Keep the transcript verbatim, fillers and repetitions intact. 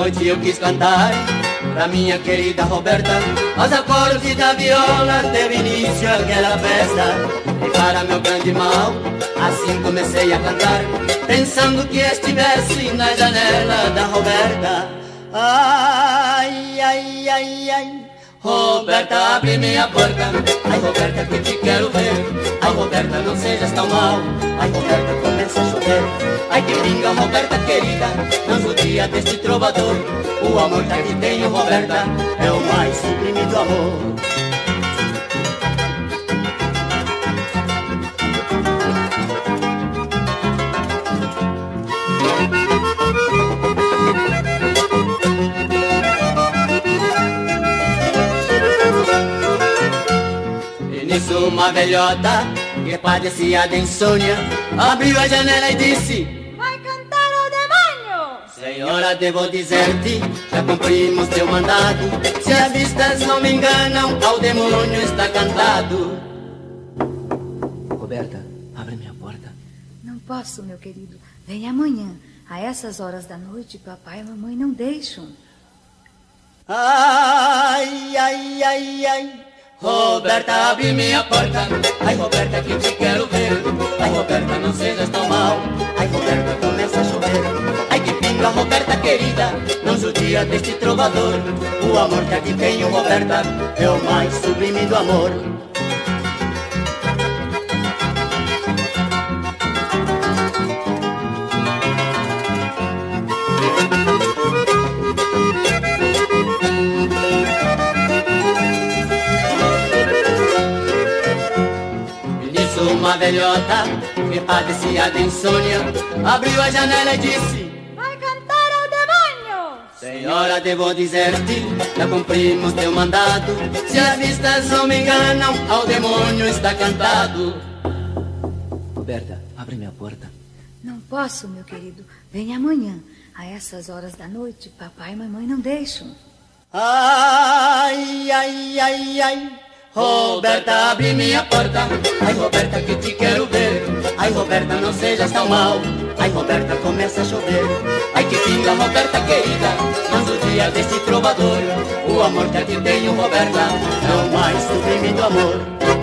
noite eu quis cantar pra minha querida Roberta. Aos acordes da viola teve início aquela festa. E para meu grande mal, assim comecei a cantar, pensando que estivesse na janela da Roberta. Ai, ai, ai, ai, Roberta, abre minha porta. Ai, Roberta, que te quero ver. Ai, Roberta, não sejas tão mal. Ai, Roberta, começa a chover. Ai, que pinga, Roberta querida, não judia deste trovador. O amor que aqui tenho, Roberta, é o mais sublime do amor. E nisso uma velhota que padecia de insônia abriu a janela e disse: Senhora, devo dizer-te, já cumprimos teu mandado. Se as vistas não me enganam, ao demônio está cantado. Roberta, abre minha porta. Não posso, meu querido. Vem amanhã. A essas horas da noite, papai e mamãe não deixam. Ai, ai, ai, ai, Roberta, abre minha porta. Ai, Roberta, que te quero ver. Ai, Roberta, não sejas tão mal. Ai, Roberta, começa a chover. Ai, que pinga, Roberta querida, não judia deste trovador. O amor que aqui tenho, Roberta, é o mais sublime do amor. Uma velhota que padecia de insônia abriu a janela e disse: Vai cantar ao demônio! Senhora, devo dizer-te, já cumprimos teu mandado. Se as vistas não me enganam, ao demônio está cantado. Roberta, abre minha porta. Não posso, meu querido. Vem amanhã. A essas horas da noite, papai e mamãe não deixam. Ai, ai, ai, ai, Roberta, abre minha porta. Ai, Roberta, que te quero ver. Ai, Roberta, não sejas tão mal. Ai, Roberta, começa a chover. Ai, que pinga, Roberta querida, não judia deste trovador. O amor que aqui tenho, Roberta, é o mais sublime do amor.